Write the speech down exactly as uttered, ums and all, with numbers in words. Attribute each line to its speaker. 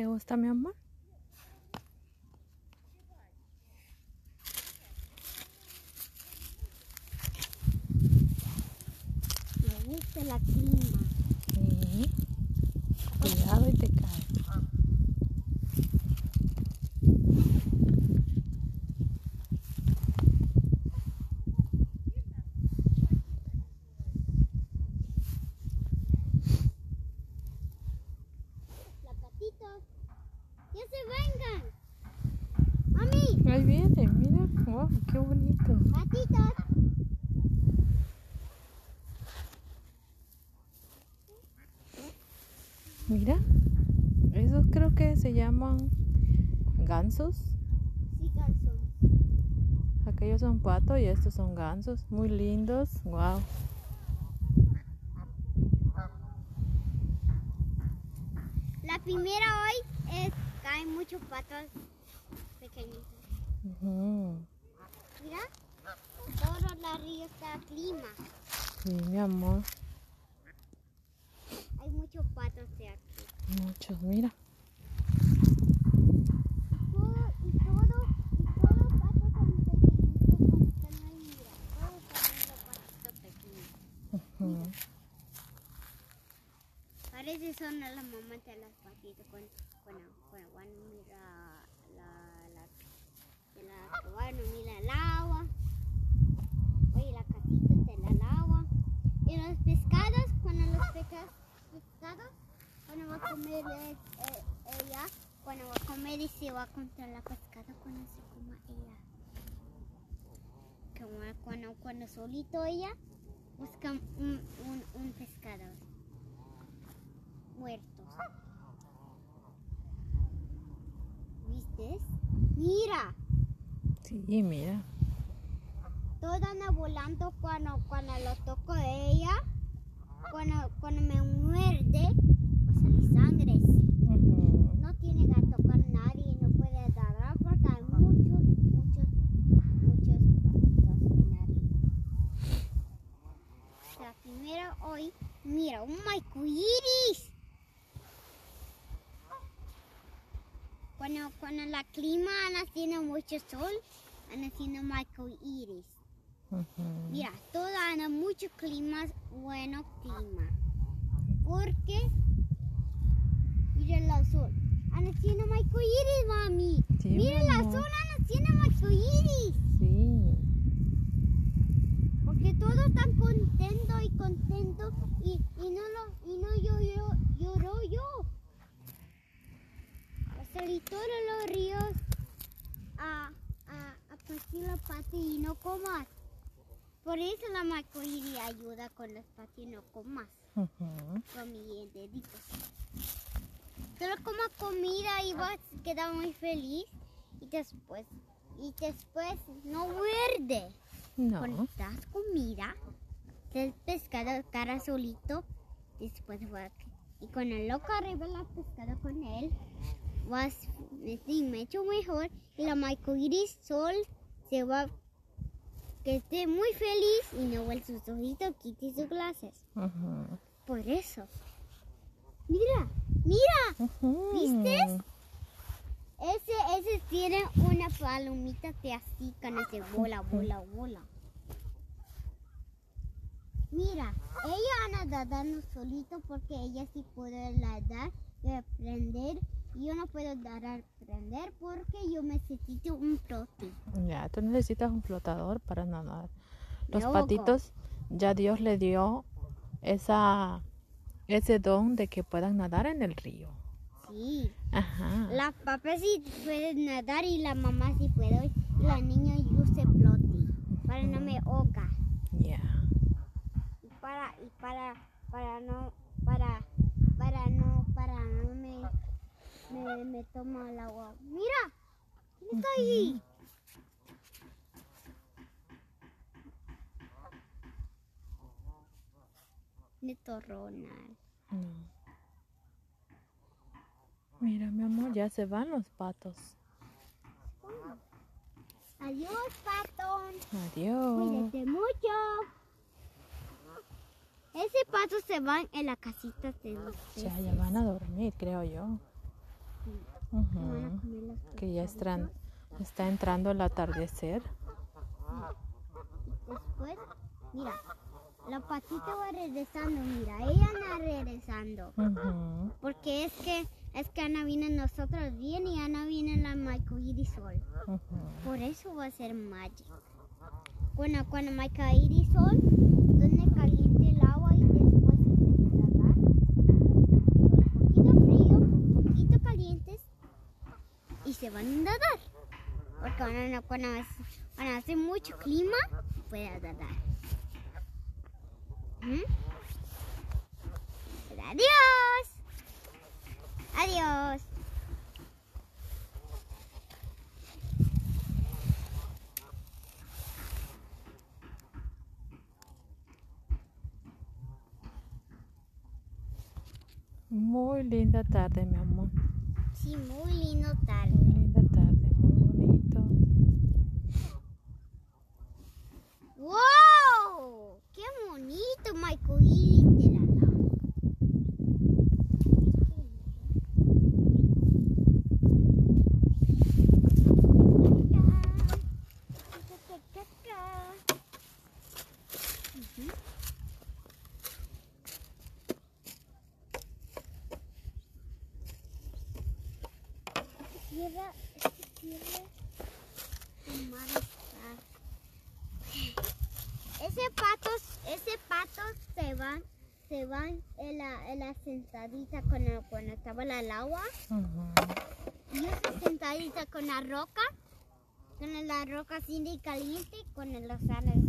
Speaker 1: ¿Te gusta, mi amor?
Speaker 2: Me gusta la clima.
Speaker 1: Sí. Cuidado y te caes.
Speaker 2: Los patitos. ¡Ya se vengan! ¡Mami!
Speaker 1: Ahí viene, mira. Wow, qué bonito.
Speaker 2: ¡Patitos!
Speaker 1: Mira. Esos creo que se llaman gansos.
Speaker 2: Sí, calzón.
Speaker 1: Aquellos son patos y estos son gansos. Muy lindos. Wow.
Speaker 2: La primera hoy es que hay muchos patos pequeñitos.
Speaker 1: Uh-huh.
Speaker 2: Mira, todo la río está clima.
Speaker 1: Sí, mi amor.
Speaker 2: Hay muchos patos de aquí.
Speaker 1: Muchos, mira.
Speaker 2: Todo, y todo, y todos los patos son pequeñitos cuando están ahí, mira. Todos son los patitos pequeños.
Speaker 1: Uh-huh.
Speaker 2: Parece son las mamás de las patitas cuando, cuando, cuando van a mirar la, la, de la, van a mirar el agua. Oye, la casita de la agua. Y los pescados, cuando los peca- pescados, cuando va a comer eh, eh, ella, cuando va a comer y se va a contar la pescada cuando se coma ella. Como cuando, cuando solito ella busca un, un, un pescado muertos. ¿Viste? Mira,
Speaker 1: Sí, mira.
Speaker 2: todos andan volando cuando, cuando lo toco de ella. Cuando, cuando me muerde, va a salir sangre.
Speaker 1: Uh-huh.
Speaker 2: No tiene que tocar a nadie, no puede dar porque hay muchos, muchos, muchos patitos en la río. La primera hoy, mira, un arcoíris. Cuando, cuando la clima anda haciendo mucho sol, anda haciendo arcoíris.
Speaker 1: Uh-huh.
Speaker 2: Mira, todo anda mucho clima, bueno clima. Porque, mira el sol, anda haciendo arcoíris, mami.
Speaker 1: Sí,
Speaker 2: Mira
Speaker 1: mi
Speaker 2: el
Speaker 1: amor.
Speaker 2: sol, anda haciendo arcoíris.
Speaker 1: Sí.
Speaker 2: Porque todos están contentos y contentos y, y no lo, y no yo, yo, lloro yo. Va a salir todos los ríos a, a, a partir los patos y no comas. Por eso la arcoíris ayuda con los patos y no comas.
Speaker 1: Uh-huh.
Speaker 2: Con mis deditos. Solo coma comida y vas a quedar muy feliz y después, y después no muerde. Cuando
Speaker 1: No.
Speaker 2: das comida, el pescado cara solito, después va y con el loco arriba la pescado con él, vas sí, mucho mejor y la arcoíris sol se va que esté muy feliz y no vuelve sus ojitos, quite sus glasses.
Speaker 1: Uh-huh.
Speaker 2: Por eso. Mira, mira,
Speaker 1: Uh-huh.
Speaker 2: ¿viste? Ese, ese tiene una palomita de así, cuando se bola, bola, bola. Mira, ella anda nadando solito porque ella sí puede nadar y aprender. Yo no puedo dar a aprender porque yo necesito un proti.
Speaker 1: Ya, tú necesitas un flotador para nadar. Los
Speaker 2: Loco.
Speaker 1: patitos, ya Dios le dio esa, ese don de que puedan nadar en el río.
Speaker 2: Sí.
Speaker 1: Ajá.
Speaker 2: La papá sí puede nadar y la mamá sí puede. Y la niña use proti para no me ahoga.
Speaker 1: Ya.
Speaker 2: Y para, y para, para no, para, para no, para no me, me, me toma el agua. Mira, ¿quién está ahí? Neto Ronald.
Speaker 1: No. Mira, mi amor, ya se van los patos.
Speaker 2: Adiós, patón.
Speaker 1: Adiós.
Speaker 2: Cuídate mucho. Ese pato se van en la casita de los
Speaker 1: Ya,
Speaker 2: peces.
Speaker 1: ya van a dormir, creo yo.
Speaker 2: que
Speaker 1: Ujú.
Speaker 2: van a comer los
Speaker 1: Que ya estran,
Speaker 2: pescaditos.
Speaker 1: está entrando el atardecer.
Speaker 2: Después, mira, la patita va regresando, mira, ella anda regresando.
Speaker 1: Ujú.
Speaker 2: Porque es que, es que Ana viene nosotros bien y Ana viene en la Macoirisol.
Speaker 1: Ujú.
Speaker 2: Por eso va a ser Magic. Bueno, cuando Macoirisol, donde caliente el agua y después se puede nadar. Un poquito frío, un poquito calientes y se van a nadar. Porque cuando, cuando, hace, cuando hace mucho clima, puedes nadar. ¿Mm? Pero adiós. Adiós.
Speaker 1: Muy linda tarde, mi amor.
Speaker 2: Sí, muy lindo
Speaker 1: Muy
Speaker 2: tarde.
Speaker 1: linda tarde, muy bonito.
Speaker 2: ¡Wow! ¡Qué bonito, Michael! De la lava. Ujú. Tierra, esta tierra, el mar está. Ese pato, ese pato se van, se van en la, en la sentadita con la- cuando estaba en el agua.
Speaker 1: Ujú.
Speaker 2: Y esa sentadita con la roca, con la roca así de caliente, con los aros